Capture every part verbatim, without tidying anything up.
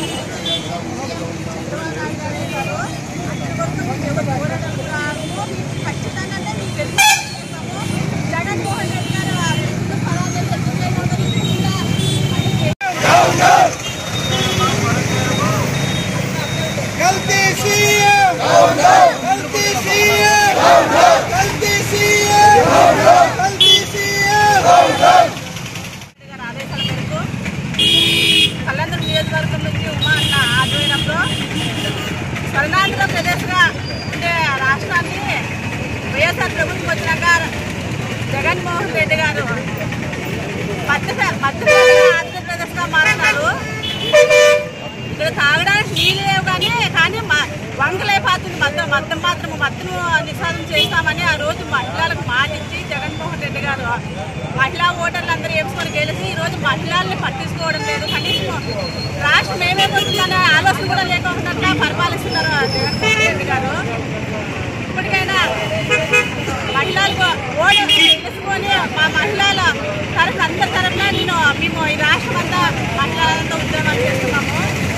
కళ్యాణ నియోజకవర్గం నుంచి ఉమా అన్న ఆధ్వర్యంలో స్వర్ణాంధ్ర ప్రదేశ్గా ఉండే రాష్ట్రాన్ని వైఎస్ఆర్ ప్రభుత్వం వచ్చినాక జగన్మోహన్ రెడ్డి గారు మధ్య మధ్య ఆంధ్రప్రదేశ్గా మారుతున్నారు. ఇక్కడ తాగడానికి నీళ్ళు లేవు కానీ కానీ వంగలైపోతుంది. మద్దం మద్దం మాత్రం మద్దను నిషేధం చేస్తామని ఆ రోజు మహిళలకు మాటిచ్చి జగన్మోహన్ రెడ్డి గారు మహిళా ఓటర్లు అందరూ వేసుకొని గెలిచి ఈ రోజు మహిళల్ని పట్టించుకోవడం లేదు. కనీసం రాష్ట్రం ఏమేమవుతుందనే ఆలోచన కూడా లేకుండా పరిపాలిస్తున్నారు జగన్మోహన్ రెడ్డి గారు. ఇప్పటికైనా మహిళలకు ఓటు తెలుసుకొని మా మహిళల తరఫున అందరి తరఫున నేను మేము ఈ రాష్ట్రం అంతా మహిళలంతా ఉద్యమాలు చేస్తున్నాము.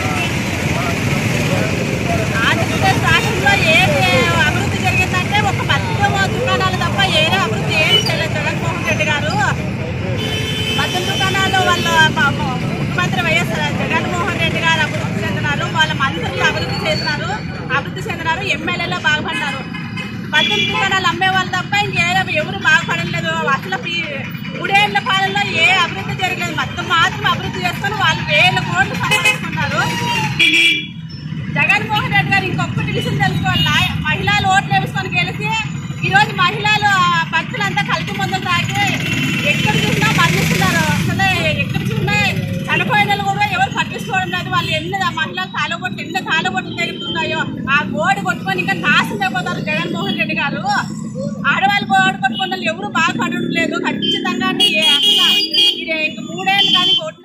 ఆంధ్రప్రదేశ్ రాష్ట్రంలో ఏది అభివృద్ధి జరిగిందంటే ఒక మద్యం దుకాణాలు తప్ప ఏదే అభివృద్ధి ఏమి చేయలేదు జగన్మోహన్ రెడ్డి గారు. మద్యం దుకాణాలు వాళ్ళ ముఖ్యమంత్రి వైఎస్ జగన్మోహన్ రెడ్డి గారు అభివృద్ధి చెందినారు. వాళ్ళ మంత్రులు అభివృద్ధి చేసినారు, అభివృద్ధి చెందినారు, ఎమ్మెల్యేలో బాగుపడినారు. మద్యం దుకాణాలు అమ్మే వాళ్ళు తప్ప ఇంకేదో ఎవరు బాగుపడలేదు. అసలు మూడేళ్ల పాలనలో ఏ అభివృద్ధి జరగలేదు. మొత్తం మాత్రం అభివృద్ధి చేసుకొని వాళ్ళు వేల కోట్లు సంపాదించుకున్నారు. జగన్మోహన్ రెడ్డి గారు ఇంకొకటి విషయం తెలుసుకోవాలి. మహిళలు ఓట్లు వేసుకొని గెలిచి ఈరోజు మహిళలు భక్తులంతా కలిసి ముందు తాకి ఎక్కడ చూసినా మరణిస్తున్నారు. అసలు ఎక్కడ చూసినా చనిపోయిన కూడా ఎవరు పట్టించుకోవడం లేదు. వాళ్ళు ఎన్ని మహిళలు తాళబొట్లు ఎన్ని తాళబొట్లు తెగుతున్నాయో ఆ గోడు కొట్టుకొని ఇంకా నాశనం అయిపోతారు జగన్మోహన్ రెడ్డి గారు. ఆడవాళ్ళు గోడు కొట్టుకున్న వాళ్ళు ఎవరు బాగా పడడం లేదు. ఖచ్చితంగా అసలు మూడేళ్ళు కానీ ఓట్లు